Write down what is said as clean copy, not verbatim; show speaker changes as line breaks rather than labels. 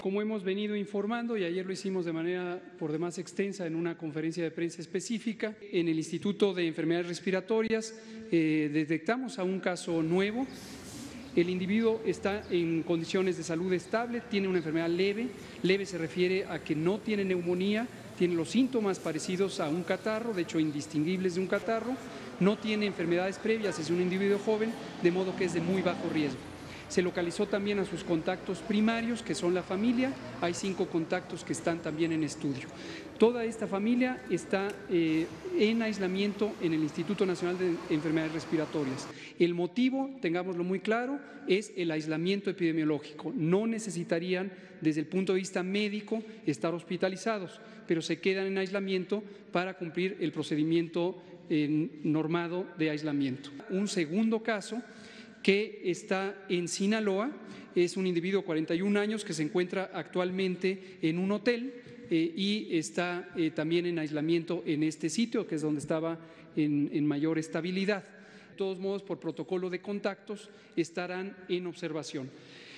Como hemos venido informando, y ayer lo hicimos de manera por demás extensa en una conferencia de prensa específica, en el Instituto de Enfermedades Respiratorias detectamos a un caso nuevo. El individuo está en condiciones de salud estable, tiene una enfermedad leve. Leve se refiere a que no tiene neumonía, tiene los síntomas parecidos a un catarro, de hecho indistinguibles de un catarro, no tiene enfermedades previas, es un individuo joven, de modo que es de muy bajo riesgo. Se localizó también a sus contactos primarios, que son la familia. Hay 5 contactos que están también en estudio. Toda esta familia está en aislamiento en el Instituto Nacional de Enfermedades Respiratorias. El motivo, tengámoslo muy claro, es el aislamiento epidemiológico. No necesitarían, desde el punto de vista médico, estar hospitalizados, pero se quedan en aislamiento para cumplir el procedimiento normado de aislamiento. Un segundo caso que está en Sinaloa, es un individuo de 41 años que se encuentra actualmente en un hotel y está también en aislamiento en este sitio, que es donde estaba en mayor estabilidad. De todos modos, por protocolo de contactos, estarán en observación.